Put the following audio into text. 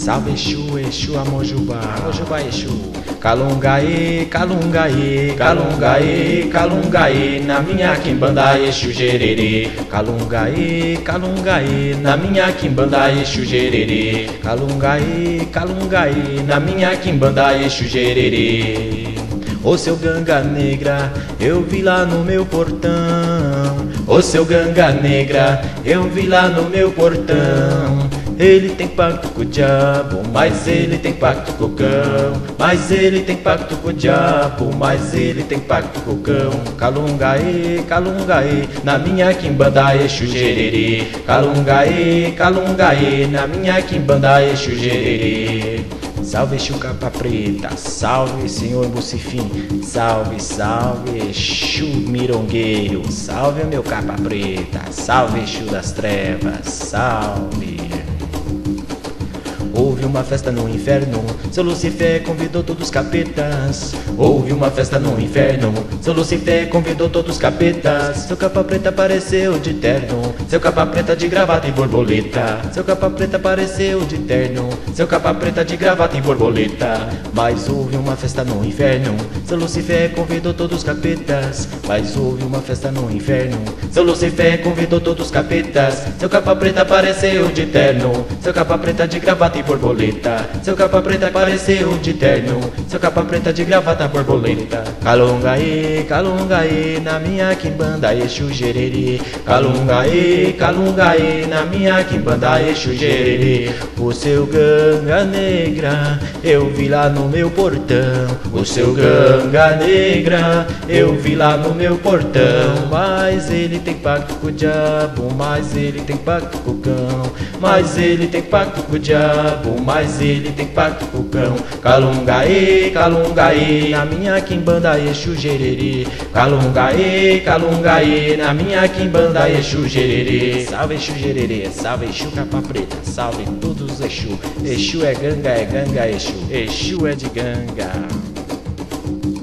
Salve Exu, Exu Amojubá, Amojubá Exu. Calungaê, calungaê, calungaê, calungaê, na minha quimbanda Exu Gererê. Calungaê, calungaê, na minha quimbanda Exu Gererê. Calungaê, calungaê, na minha quimbanda Exu Gererê. Ô seu ganga negra, eu vi lá no meu portão. Ô seu ganga negra, eu vi lá no meu portão. Ele tem pacto com o diabo, mas ele tem pacto com o cão. Mas ele tem pacto com o diabo, mas ele tem pacto com o cão. Calungaê, calungaê, na minha quimbanda Exu Gererê. Calungaê, calungaê, na minha quimbanda Exu Gererê. Salve Exu Capa Preta, salve Senhor Bucifim, salve, salve Exu Mirongueiro, salve meu Capa Preta, salve Exu das Trevas, salve. Houve uma festa no inferno, seu Lucifer convidou todos os capetas. Houve uma festa no inferno, seu Lucifer convidou todos os capetas. Seu Capa Preta apareceu de terno, seu Capa Preta de gravata e borboleta. Seu Capa Preta apareceu de terno, seu Capa Preta de gravata e borboleta. Mas houve uma festa no inferno, seu Lucifer convidou todos os capetas. Mas houve uma festa no inferno, seu Lucifer convidou todos os capetas. Seu Capa Preta apareceu de terno, seu Capa Preta de gravata e borboleta. Seu Capa Preta apareceu de terno, seu Capa Preta de gravata borboleta. Calungaê, calungaê, na minha quimbanda Exu Gererê. Calungaê, calungaê, na minha quimbanda Exu Gererê. O seu ganga negra, eu vi lá no meu portão. O seu ganga negra, eu vi lá no meu portão. Mas ele tem pacto com o diabo, mas ele tem pacto com o cão. Mas ele tem pacto com o diabo, mas ele tem pacto com o cão. Calungaê, calungaê, na minha quimbanda Exu Gererê. Calungaê, calungaê, na minha quimbanda Exu Gererê. Salve Exu Gererê, salve Exu Capa Preta, salve todos os Exu. Exu é ganga Exu. Exu é de ganga.